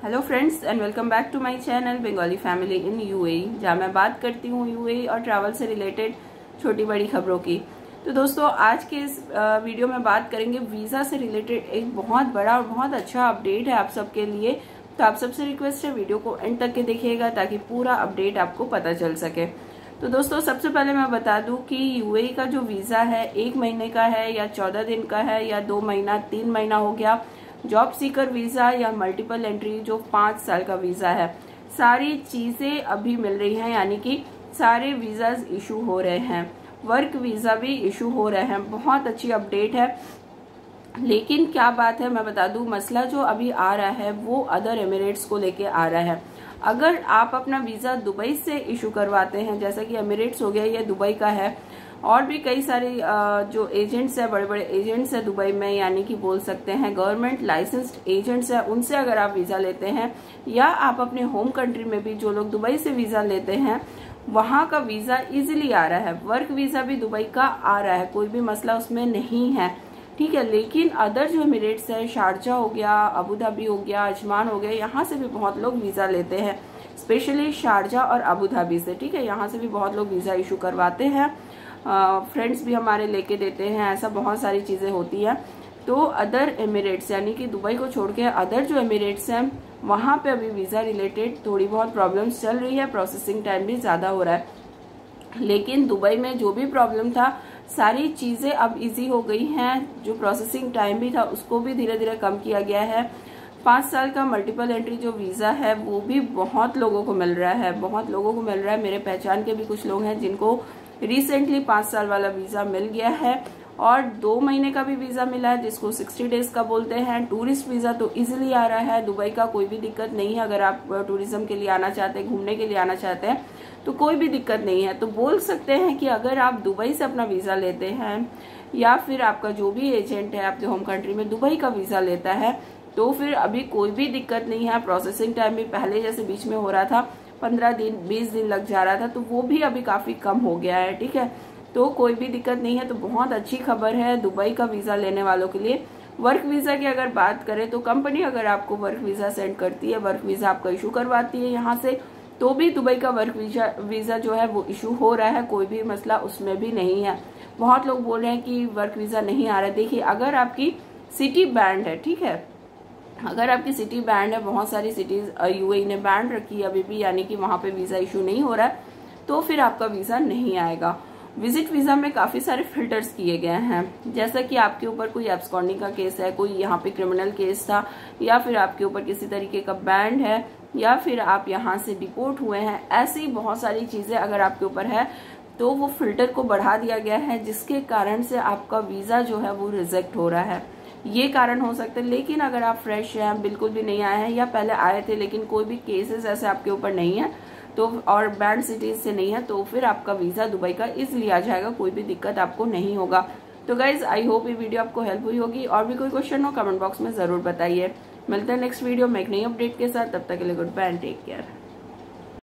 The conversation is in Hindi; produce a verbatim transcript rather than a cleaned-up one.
Hello friends and welcome back to my channel Bengali family in UAE, जहाँ मैं बात करती हूँ यूएई और ट्रैवल से रिलेटेड छोटी बड़ी खबरों की। तो दोस्तों, आज के इस वीडियो में बात करेंगे वीज़ा से रिलेटेड एक बहुत बड़ा और बहुत अच्छा अपडेट है आप सबके लिए। तो आप सबसे रिक्वेस्ट है वीडियो को एंड तक के देखिएगा ताकि पूरा अपडेट आपको पता चल सके। तो दोस्तों, सबसे पहले मैं बता दूं कि यूएई का जो वीज़ा है एक महीने का है या चौदह दिन का है या दो महीना तीन महीना हो गया, जॉब सीकर वीज़ा या मल्टीपल एंट्री जो पाँच साल का वीज़ा है, सारी चीज़ें अभी मिल रही हैं, यानी कि सारे वीज़ाज इशू हो रहे हैं। वर्क वीज़ा भी इशू हो रहे हैं। बहुत अच्छी अपडेट है। लेकिन क्या बात है मैं बता दूं, मसला जो अभी आ रहा है वो अदर एमिरेट्स को लेके आ रहा है। अगर आप अपना वीज़ा दुबई से इशू करवाते हैं, जैसा कि एमिरेट्स हो गया या दुबई का है, और भी कई सारे जो एजेंट्स है, बड़े बड़े एजेंट्स है दुबई में, यानी कि बोल सकते हैं गवर्नमेंट लाइसेंस्ड एजेंट्स है, उनसे अगर आप वीज़ा लेते हैं, या आप अपने होम कंट्री में भी जो लोग दुबई से वीज़ा लेते हैं वहां का वीज़ा इजीली आ रहा है। वर्क वीज़ा भी दुबई का आ रहा है, कोई भी मसला उसमें नहीं है, ठीक है। लेकिन अदर जो एमिरेट्स है, शारजा हो गया, अबू धाबी हो गया, अजमान हो गया, यहाँ से भी बहुत लोग वीज़ा लेते हैं, स्पेशली शारजा और अबू धाबी से, ठीक है। यहाँ से भी बहुत लोग वीज़ा इशू करवाते हैं, फ्रेंड्स भी हमारे लेके देते हैं, ऐसा बहुत सारी चीज़ें होती हैं। तो अदर एमिरेट्स यानी कि दुबई को छोड़ के अदर जो एमिरेट्स हैं वहाँ पे अभी वीज़ा रिलेटेड थोड़ी बहुत प्रॉब्लम्स चल रही है, प्रोसेसिंग टाइम भी ज़्यादा हो रहा है। लेकिन दुबई में जो भी प्रॉब्लम था, सारी चीज़ें अब इजी हो गई हैं। जो प्रोसेसिंग टाइम भी था उसको भी धीरे धीरे कम किया गया है। पाँच साल का मल्टीपल एंट्री जो वीज़ा है वो भी बहुत लोगों को मिल रहा है, बहुत लोगों को मिल रहा है। मेरे पहचान के भी कुछ लोग हैं जिनको रिसेंटली पाँच साल वाला वीज़ा मिल गया है, और दो महीने का भी वीज़ा मिला है जिसको सिक्सटी डेज का बोलते हैं। टूरिस्ट वीज़ा तो इजीली आ रहा है दुबई का, कोई भी दिक्कत नहीं है। अगर आप टूरिज्म के लिए आना चाहते हैं, घूमने के लिए आना चाहते हैं, तो कोई भी दिक्कत नहीं है। तो बोल सकते हैं कि अगर आप दुबई से अपना वीज़ा लेते हैं, या फिर आपका जो भी एजेंट है आपके होम कंट्री में दुबई का वीज़ा लेता है, तो फिर अभी कोई भी दिक्कत नहीं है। प्रोसेसिंग टाइम भी पहले जैसे बीच में हो रहा था, पंद्रह दिन बीस दिन लग जा रहा था, तो वो भी अभी काफ़ी कम हो गया है, ठीक है। तो कोई भी दिक्कत नहीं है। तो बहुत अच्छी खबर है दुबई का वीज़ा लेने वालों के लिए। वर्क वीज़ा की अगर बात करें तो कंपनी अगर आपको वर्क वीज़ा सेंड करती है, वर्क वीज़ा आपका इशू करवाती है यहाँ से, तो भी दुबई का वर्क वीज़ा वीज़ा जो है वो इशू हो रहा है, कोई भी मसला उसमें भी नहीं है। बहुत लोग बोल रहे हैं कि वर्क वीज़ा नहीं आ रहा है। देखिए, अगर आपकी सिटी बैंड है, ठीक है, अगर आपकी सिटी बैंड है, बहुत सारी सिटीज यूएई ने बैंड रखी है अभी भी, यानी कि वहां पे वीज़ा इशू नहीं हो रहा है, तो फिर आपका वीज़ा नहीं आएगा। विजिट वीज़ा में काफ़ी सारे फिल्टर्स किए गए हैं, जैसा कि आपके ऊपर कोई एब्सकॉन्डिंग का केस है, कोई यहाँ पे क्रिमिनल केस था, या फिर आपके ऊपर किसी तरीके का बैंड है, या फिर आप यहाँ से डिपोर्ट हुए हैं, ऐसी बहुत सारी चीज़ें अगर आपके ऊपर है तो वो फिल्टर को बढ़ा दिया गया है, जिसके कारण से आपका वीज़ा जो है वो रिजेक्ट हो रहा है। ये कारण हो सकते हैं। लेकिन अगर आप फ्रेश हैं, बिल्कुल भी नहीं आए हैं, या पहले आए थे लेकिन कोई भी केसेस ऐसे आपके ऊपर नहीं है, तो और बैंड सिटीज से नहीं है, तो फिर आपका वीज़ा दुबई का इजीली आ जाएगा, कोई भी दिक्कत आपको नहीं होगा। तो गाइज, आई होप ये वीडियो आपको हेल्प हुई होगी। और भी कोई क्वेश्चन हो कमेंट बॉक्स में ज़रूर बताइए। मिलते हैं नेक्स्ट वीडियो में एक नई अपडेट के साथ। तब तक के लिए goodbye and take care.